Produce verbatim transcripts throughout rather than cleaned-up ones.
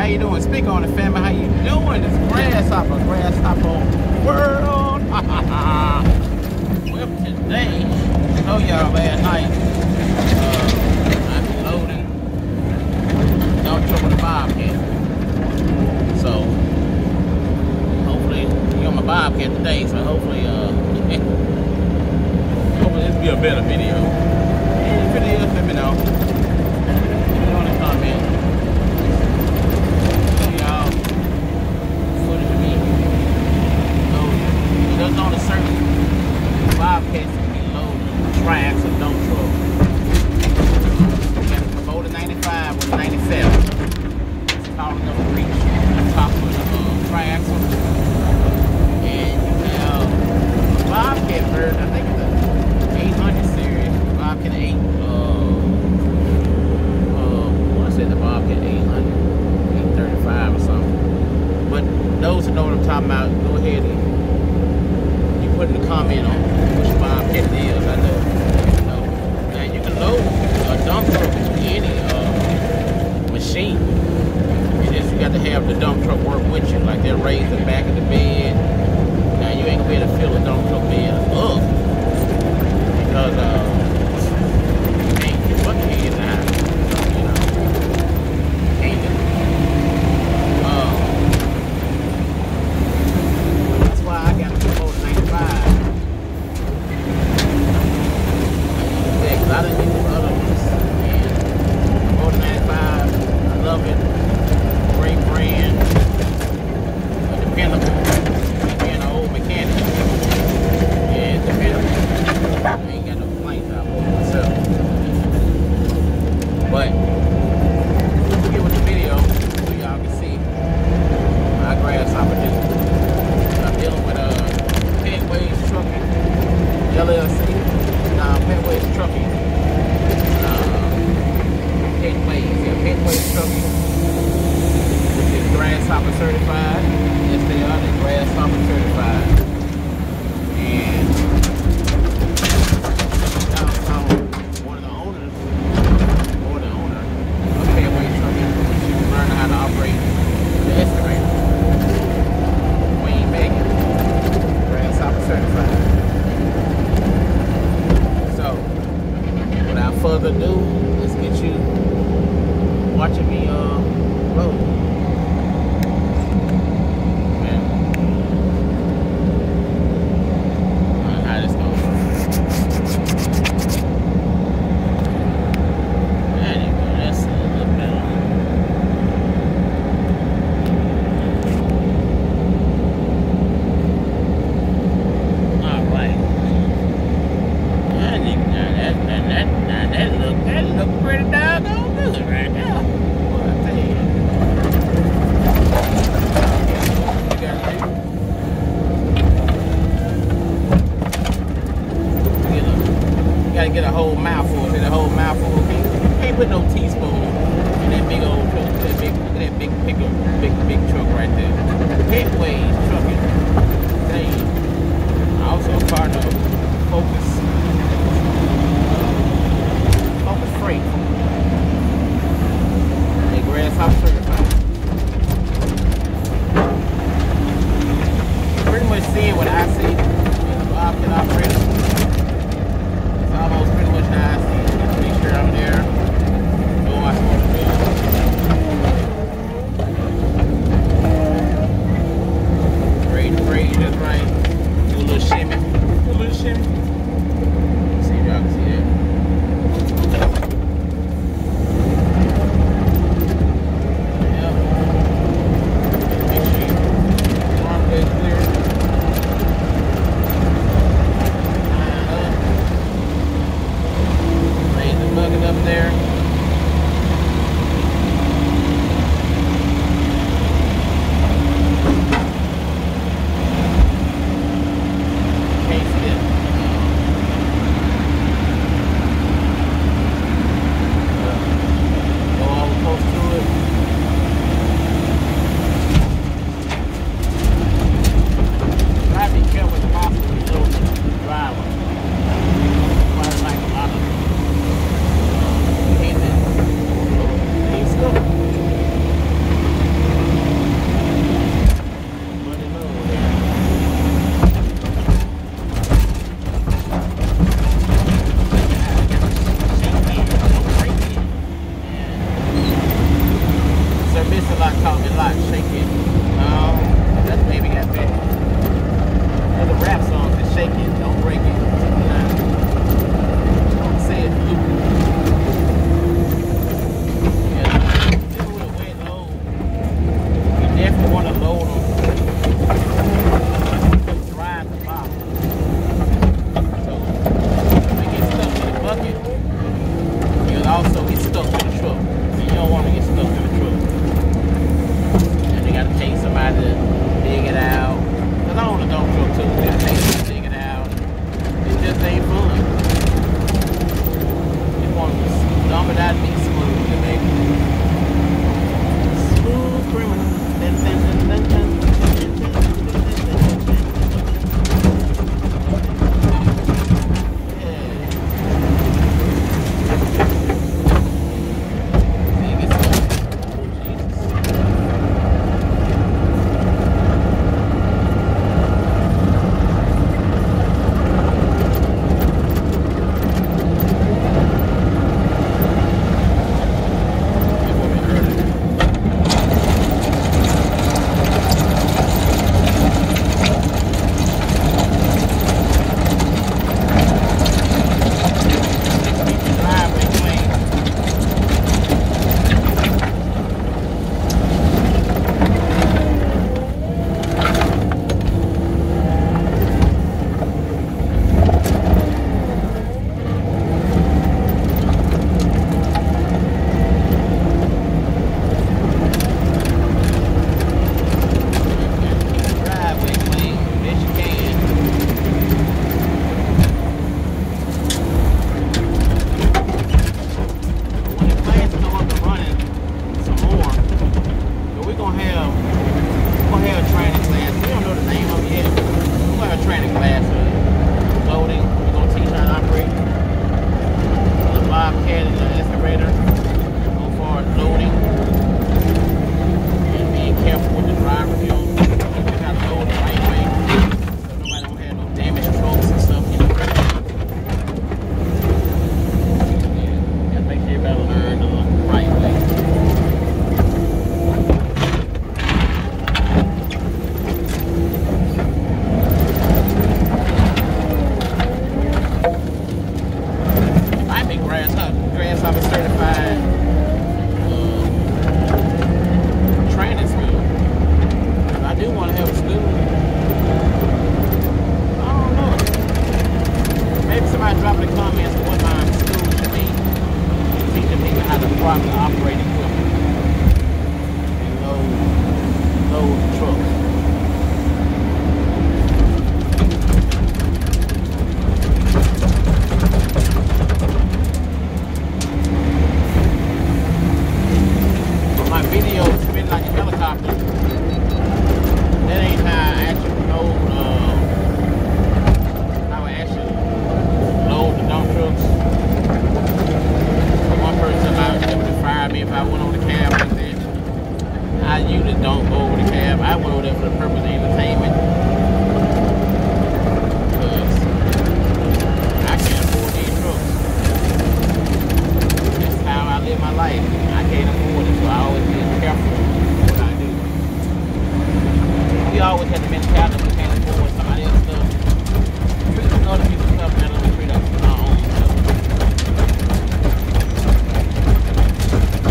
how you doing? Speak on it, family. How you doing? It's Grasshopper, Grasshopper World. Well, today, I told y'all last night, uh, I'm loading dump truck with a Bobcat. So, hopefully, we on my Bobcat today. So hopefully, uh, hopefully this will be a better video. Any videos, let me know. Let me know in the comments. There's only certain Bobcats can be loaded tracks or dump trucks. You got a Kubota ninety-five with a ninety-seven. It's tall enough to reach the top of the uh, triaxle. And you have a Bobcat version, I think it's the eight hundred series, Bobcat eight. Uh, uh, I want to say the Bobcat eight hundred, eight thirty-five or something. But those who know what I'm talking about, go ahead and put in the comment on which Bobcat it is. I know. You know. Now you can load a dump truck with any uh, machine. It's just you got to have the dump truck work with you. Like they'll raise the back of the bed. Now you ain't gonna be able to fill the dump truck bed up because uh, you can't get bucket head now. You know. You can't do it. Uh, that's why I got to go. I done used the other ones, and Kubota ninety-five, I love it. Great brand, dependable. Being an old mechanic, and dependable. I ain't got no complaints out of myself. But let's get with the video so y'all can see my Grasshopper do. I'm dealing with a uh, Petways Trucking L L C. Nah, Petways Trucking. Petways, yeah, Petways Trucking, which is Grasshopper certified. Yes, they are. They're Grasshopper certified. And downtown, one of the owners, or the owner of Petways Trucking, she was learning how to operate the excavator. Queen Megan, Grasshopper certified. So, without further ado, let's get you watching me uh load. Man. Alright, how this goes. Anyway, that's a little better. Alright. That, that, that, that, that look that look pretty doggone good right now. Gotta get a whole mouthful. Get a whole mouthful. Can't, can't put no teaspoon in that big old truck. That big, that big pickup, big, big truck right there. Petways Trucking. Dang. Also a partner of Focus. Focus Freight. They Grasshopper certified. Pretty much seeing what I see in a Bobcat operator. Almost pretty much how I see it. Just make sure I'm there. Do what I'm supposed to do. Braid the braid, that's right. Do a little shimmy. Do a little shimmy. Let's see if y'all can see that. a lot caught me a lot. Shake it. Um, that's maybe got back. There's a rap song that shake it, don't break it. Don't say it, Luke. Yeah, this with a wet load. You definitely want to load them. Dry at the bottom. So when they get stuck in the bucket, you'll also get stuck in the truck. And you don't want to get stuck in the truck. And they gotta pay somebody to dig it out. Cause I own a dump truck too. They gotta pay somebody to dig it out. It just ain't fun. You want to dump it out and be smooth, baby. Smooth criminal. Dun, dun, dun, dun, dun.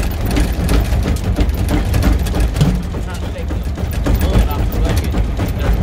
Dirt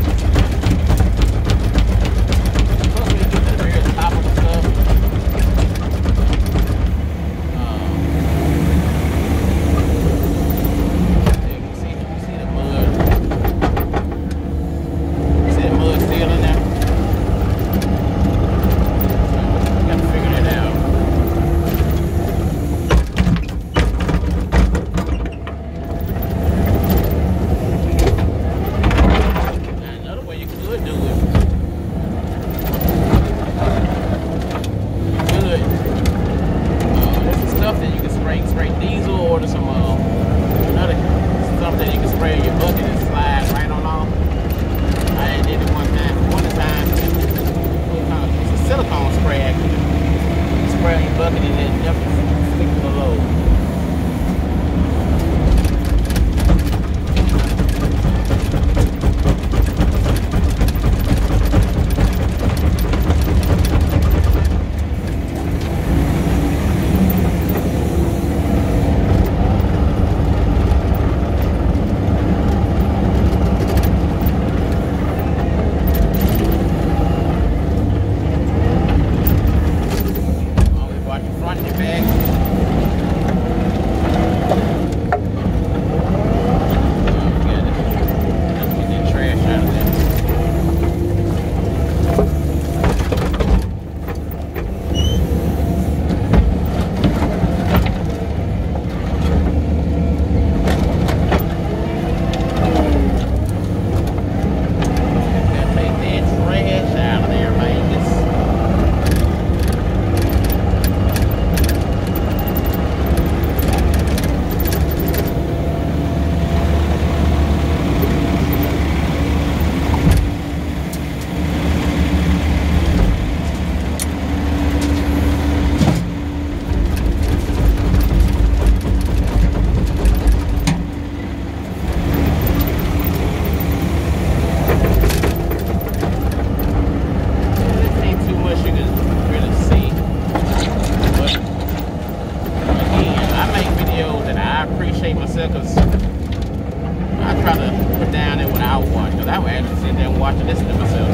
this. I try to put down there without watching, because I would actually sit there and watch and listen to myself.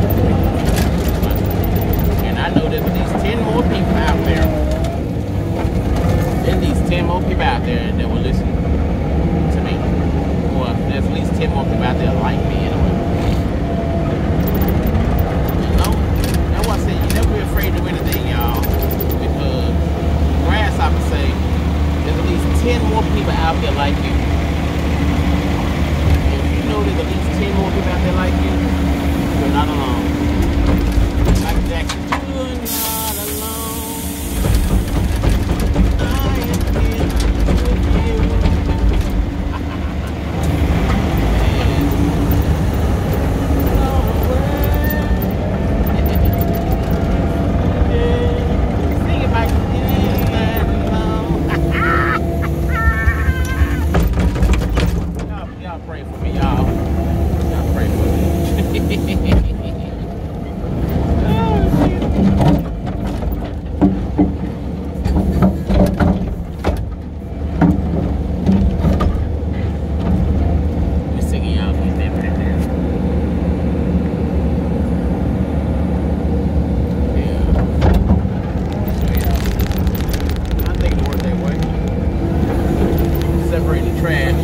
And I know there's at least ten more people out there. There's at least ten more people out there that will listen to me. Well, there's at least ten more people out there like me anyway. You know, that's why I say you never be afraid to do anything, y'all. Because grasshoppers say there's at least ten more people out there like you. If you know there's at least ten more people out there like you, you're not alone. Like Jackson, you're not alone. I am here with you. Sing it, Mike. Y'all pray for me, y'all. Y'all pray for me. We're singing y'all get that right there. Yeah. So yeah. I think it worked that way. Separate the trash.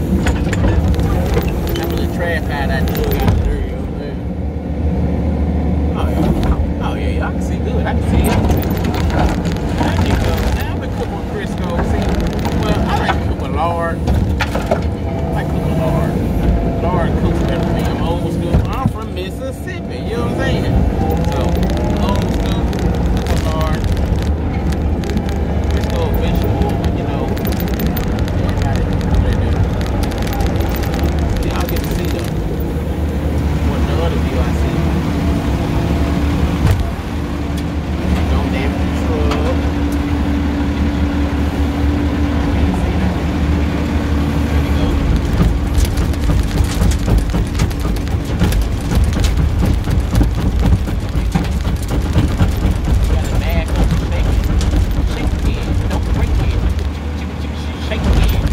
Trash out that dug out there, you know what I'm saying? Oh yeah, oh yeah, yeah, I can see good. I can see it. I can see it. There you go. Now I've been cooking with Crisco. See, well, I like to cook with lard. I like to cook with lard. Lard cooks better for me. I'm old school. I'm from Mississippi. You know what I'm saying? So old school, cook with lard. Crisco vegetable, you know. Everybody, they do. Y'all get to see them. What the other view I see. Don't damage the truck. Can't see that. There you go. You gotta bag up and shake it. Shake it again. Don't break it. Shake it again.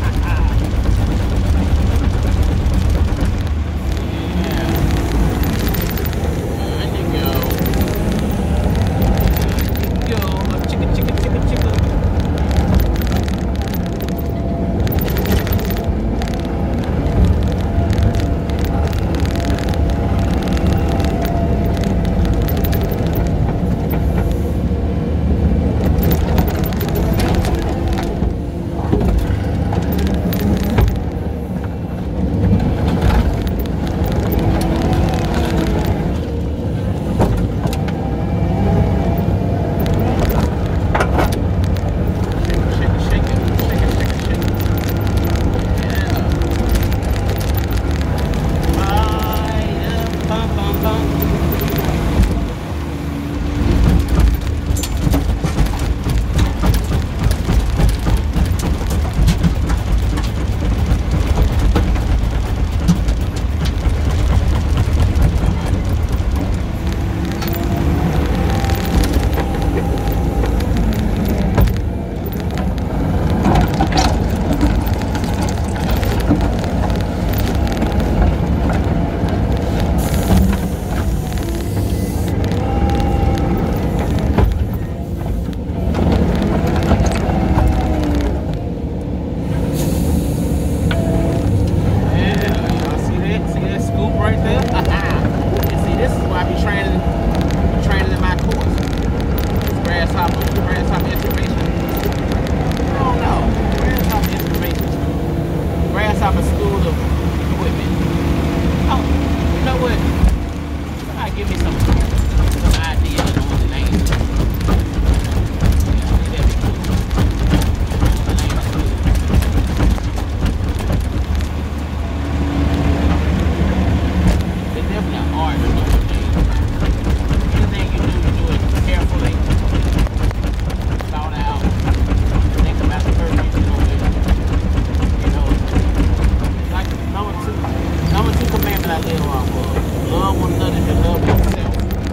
I live off of. Love one another and love yourself.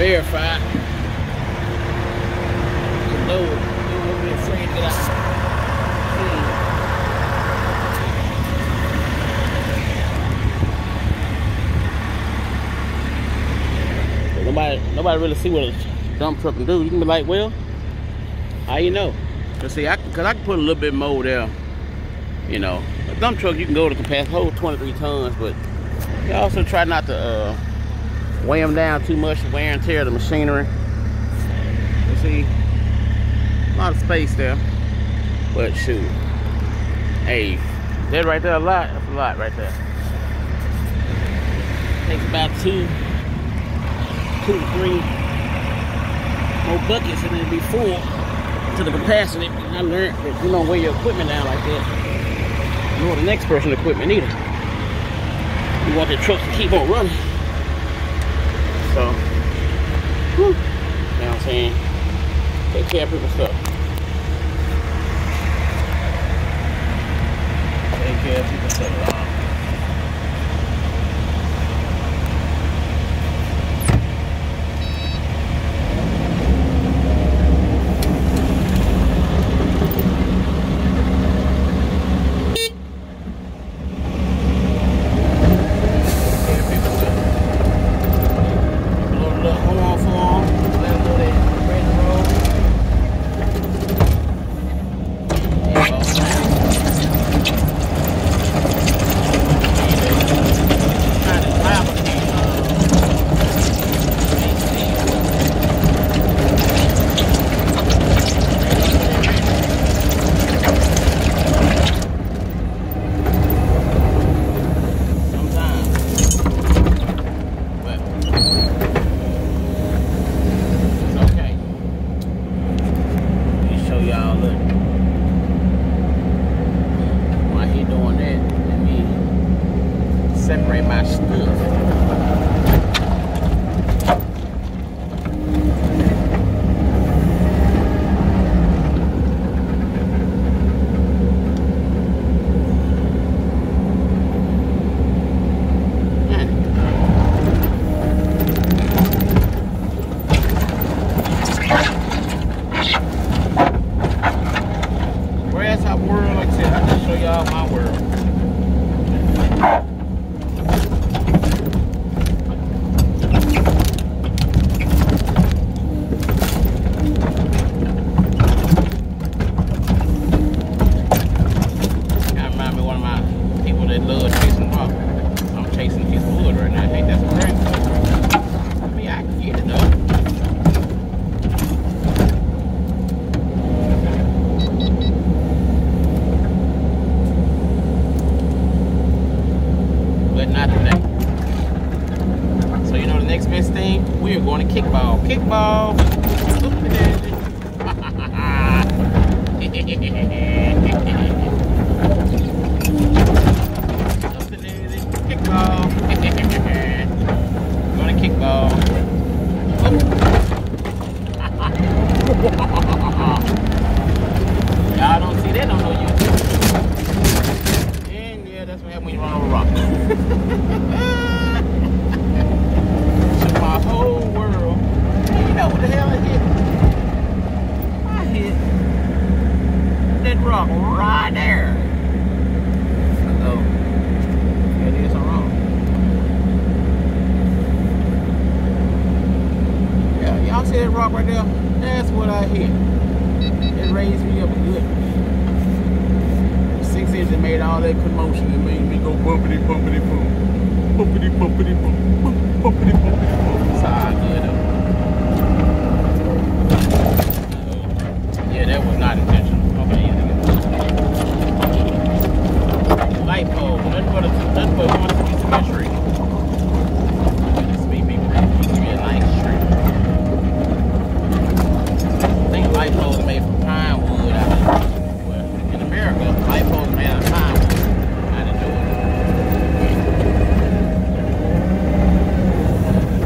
verify. The load. We'll be afraid to get out. Hmm. Nobody, nobody really see what a dump truck can do. You can be like, well, how you know? Cause see, I, cause I can put a little bit more there. You know, a dump truck you can go to capacity hold twenty-three tons, but you also try not to uh, weigh them down too much, wear and tear the machinery. You see, a lot of space there, but shoot, hey, that right there a lot. That's a lot right there. Takes about two, two to three more buckets, and it'll be full to the capacity. I learned that you don't weigh your equipment down like that. Nor the next person's equipment either. You want the truck to keep on running. So, whew, you know what I'm saying? Take care of people's stuff. Take care of people's stuff. Separate my stuff. Where's our world? Like I said, I can show y'all my world. We are going to kickball. Kickball. Kickball. Going to kickball. Y'all don't see that on no YouTube. And yeah, that's what happens when you run over a rock. My whole world. You know what the hell I hit? I hit that rock right there. Uh-oh. Yeah, I did something wrong. Yeah, y'all see that rock right there? That's what I hit. It raised me up a good six inches. Made all that commotion. It made me go bumpity bumpity boom. Bumpity bumpity boom. Bumpity bumpity boom. It's all good. Yeah, that was not intentional. Okay, yeah. Light pole. Nothing but a nothing but one piece of a tree. This may be be a nice tree. I think light poles are made from pine wood. I think. Well, in America, light poles are made out of pine wood. I didn't know it.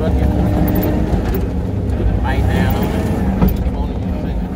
bucket. Bite down on it. Keep on using it.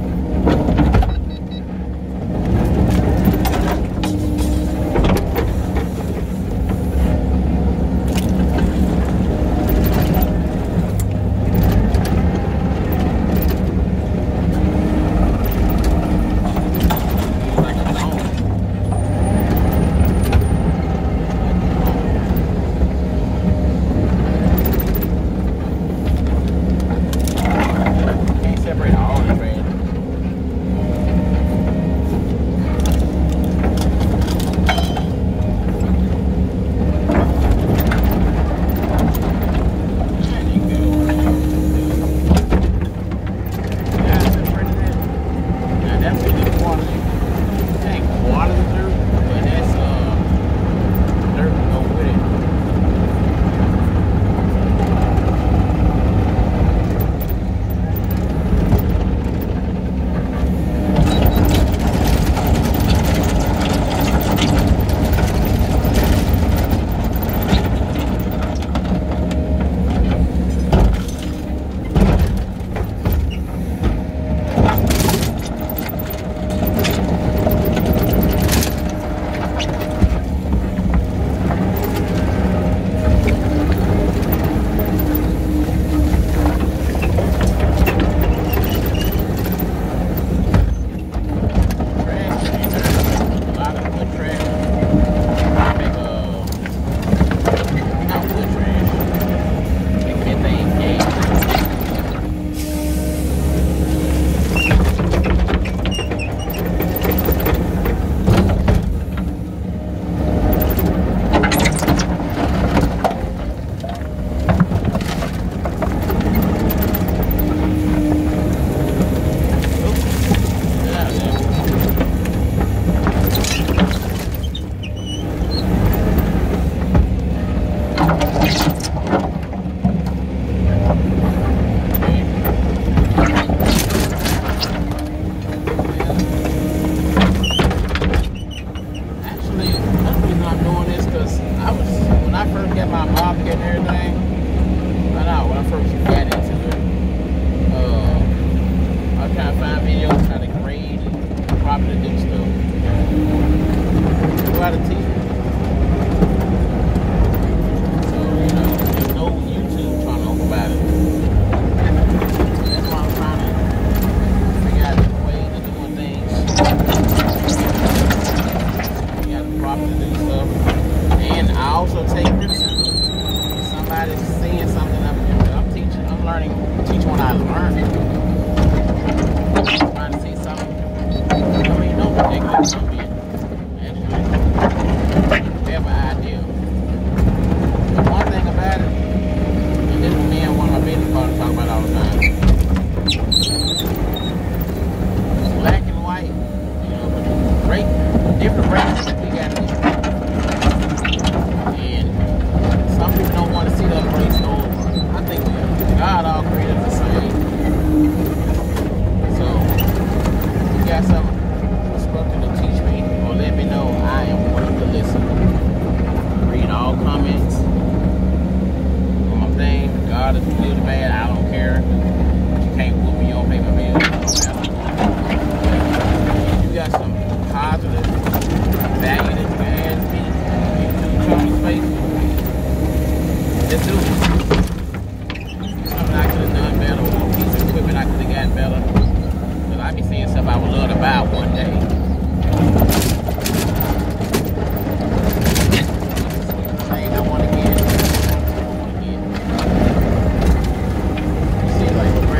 Like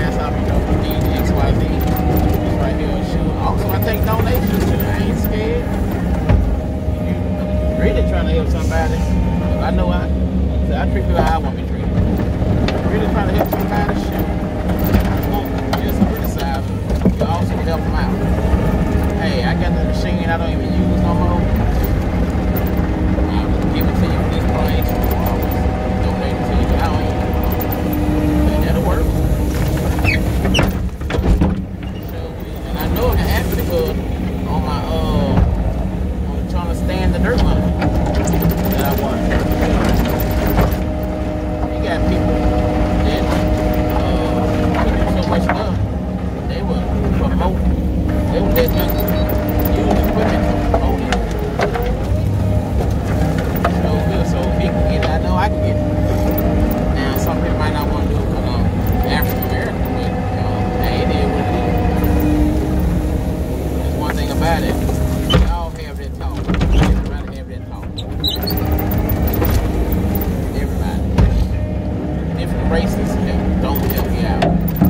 racists help, don't help you out.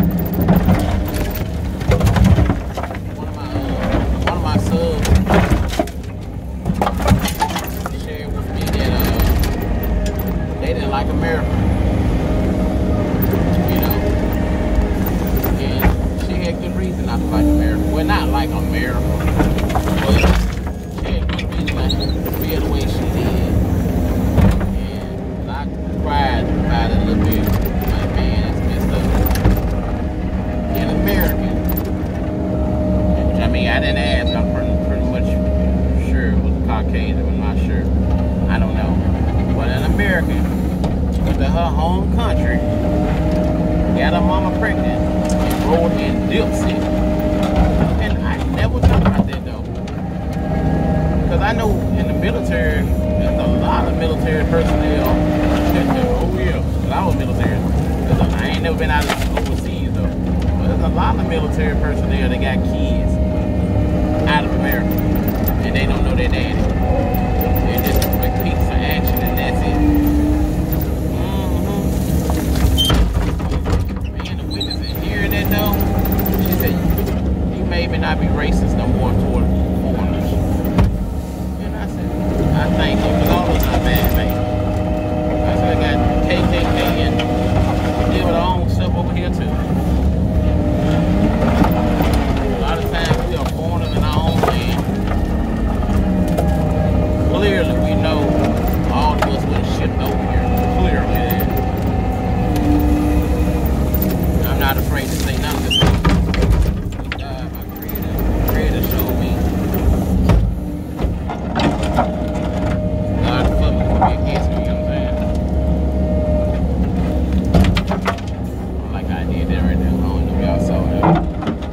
One of my uh, one of my subs shared with me that uh, they didn't like America. You know, and she had good reason not to like America. Well, not like America, but she had good reason not to feel the way she did. And I cried about it a little bit. Like, man, that's messed up. And American. Which, I mean, I didn't ask. I'm pretty, pretty much sure it was Caucasian. I'm not sure. I don't know. But an American went to her home country, got her mama pregnant, and rode in Dipsy. And I never thought about that, though. Because I know in the military, there's a lot of military personnel. Oh, yeah. Because I was military. I ain't never been out of overseas, though. But there's a lot of military personnel that got kids out of America. And they don't know their daddy. They're just quick peeks of action, and that's it. Mm-hmm. Man, the witness in hearing that, though, she said, you may not be racist no more toward foreigners. And I said, I thank you, because all of us are bad, man. I said, I got K K K and deal with our own stuff over here, too. A lot of times we are foreigners in our own land. Clearly, we know all of us would have shipped over here. Clearly, that. I'm not afraid to say none of this stuff. God, my creator, creator showed me. God, for me, for me against me, you know what I'm saying? I like how I did that right there. I don't know if y'all saw that.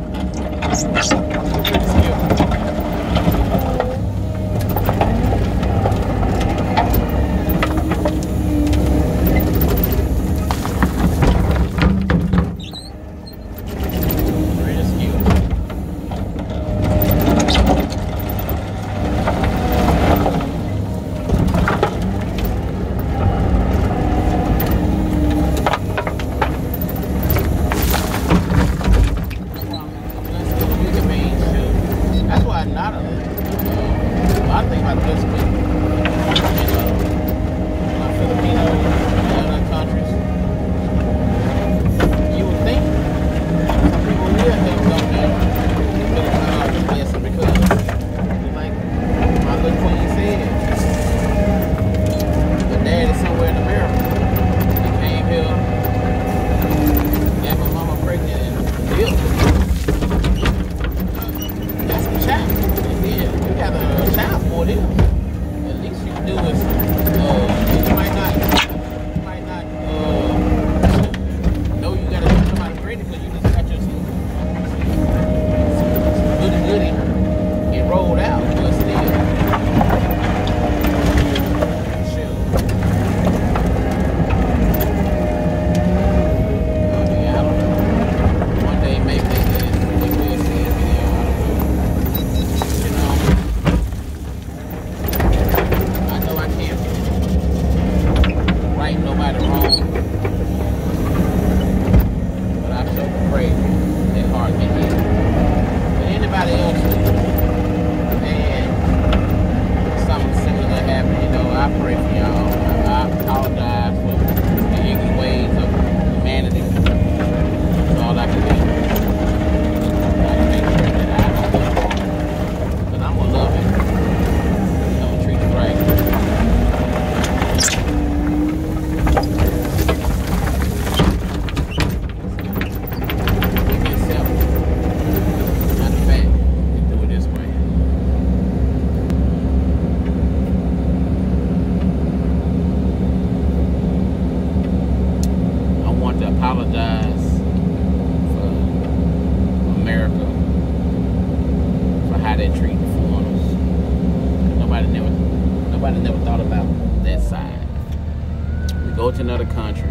Another country,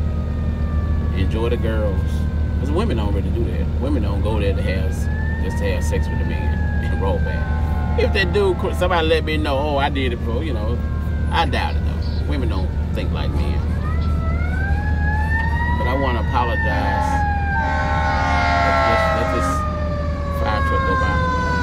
enjoy the girls, because women don't really do that. Women don't go there to have just to have sex with a man and roll back. If that dude, somebody let me know, oh, I did it before, you know, I doubt it though. Women don't think like men. apologize. Let this, let this fire truck go by.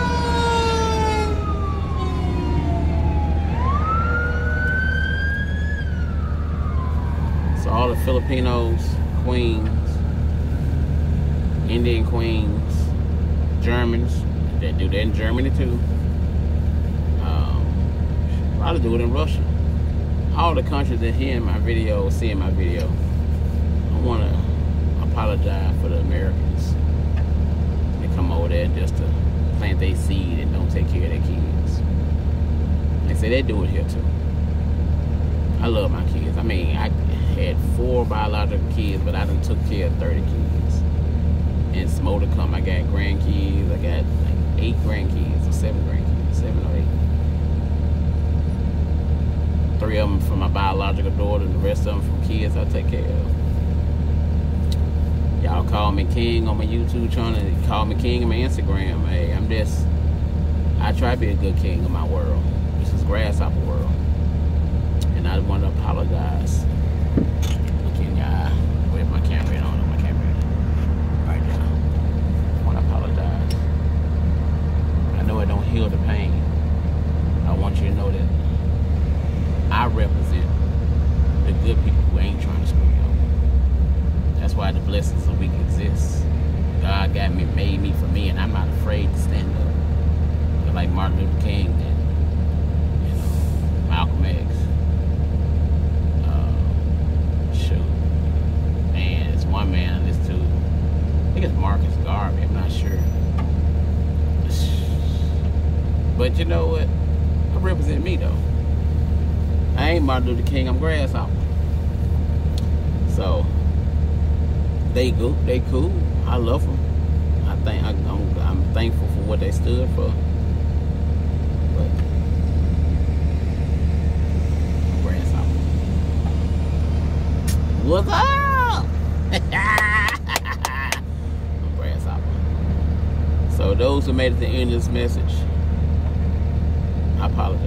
So all the Filipinos, Queens, Indian Queens, Germans, they do that in Germany too. Um, probably do it in Russia. All the countries that hear my video, seeing my video, I want to apologize for the Americans. They come over there just to plant their seed and don't take care of their kids. They say they do it here too. I love my kids. I mean, I had four biological kids, but I done took care of thirty kids. And some more to come. I got grandkids. I got like eight grandkids or seven grandkids, seven or eight. Three of them from my biological daughter, and the rest of them from kids I take care of. Y'all call me king on my YouTube channel. Call me king on my Instagram. Hey, I'm just, I try to be a good king of my world. This is grasshopper world. And I want to apologize. Look in your eye. Where's my camera? I don't know my camera. Right there. I want to apologize. I know it don't heal the pain. I want you to know that I represent the good people who ain't trying to screw you over. That's why the blessings of week exist. God got me, made me for me, and I'm not afraid to stand up. But like Martin Luther King and, you know, Malcolm X. Uh, shoot. Man, it's one man on this too. I think it's Marcus Garvey, I'm not sure. But you know what? I represent me though. I ain't Martin Luther King, I'm grasshopper. So they go, they cool. I love them. I think I, I'm, I'm thankful for what they stood for. But I'm grasshopper. What's up? I'm grasshopper. So those who made it to the end of this message, I apologize.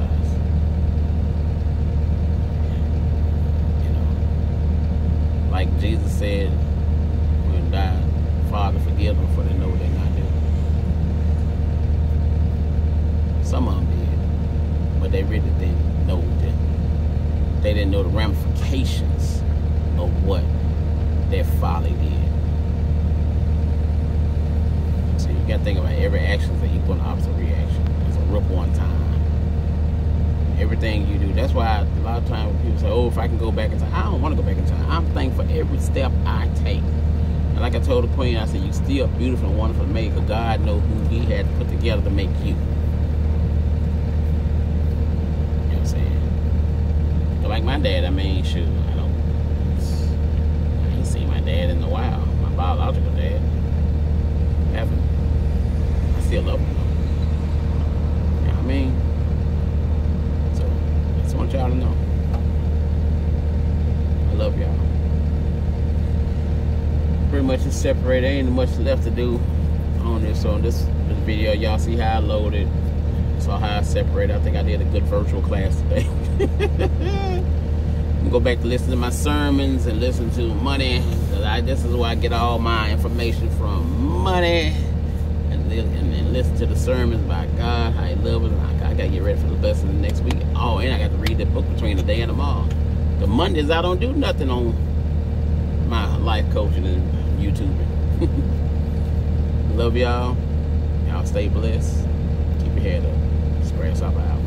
Like Jesus said when he died, Father, forgive them for they know what they're not doing. Some of them did, but they really didn't know that. They didn't know the ramifications of what their folly did. So you got to think about every action is an equal and opposite reaction. It's a ripple on time. Everything you do. That's why a lot of times when people say, oh, if I can go back in time, I don't want to go back in time. I'm thankful for every step I take. And like I told the queen, I said, you still beautiful and wonderful to make, because God knows who he had to put together to make you. You know what I'm saying? But like my dad, I mean, shoot, I don't, I ain't seen my dad in a while. My biological dad. I haven't. I still love him though. You know what I mean? I want y'all to know I love y'all. Pretty much it's separated. Ain't much left to do on this. So on this, this video, y'all see how I loaded, saw how I separated. I think I did a good virtual class today. Go back to listen to my sermons and listen to Money. I, this is where I get all my information from. Money. And, and, and listen to the sermons by God, how he loves us. I, I gotta get ready for the lesson next week. Oh, and I got to read the book between the day and tomorrow. The Mondays I don't do nothing on my life coaching and YouTubing. Love y'all. Y'all stay blessed. Keep your head up. Spread yourself out.